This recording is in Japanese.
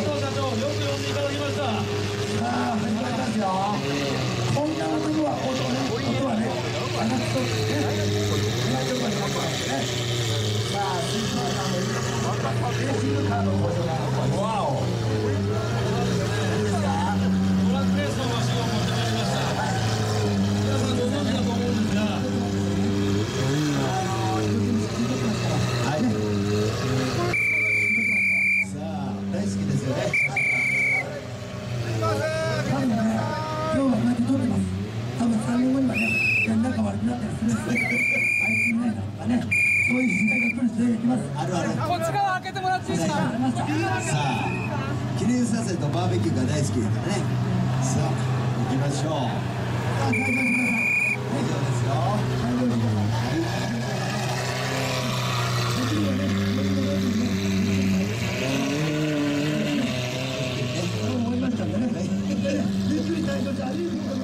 藤社長、よく呼んでいただきました。 さあ、始まりますよ。こんな音はね、上がってね、同じところになってますね。さあ、スイッチマンさんのレーシングカーのご紹介。わお。いいですか？ トラックレースのマシンを持ってまいりました。皆さんご存知だと思うんですが、 はい。さあ、大好きですよね。多分ね、今日はこうやって撮ってます。多分3年後にはね、仲悪くなったりするんですよ。あいついないだとかね、そういう時代が来る時代が来ます。あるある。 こっち側開けてもらっていいですか？ さあ、記念撮影とバーベキューが大好きだからね。さあ、行きましょう。さあ、開場してください。大丈夫ですよ。開場してください。終わりましたんでね。ゆっくり退場して歩いて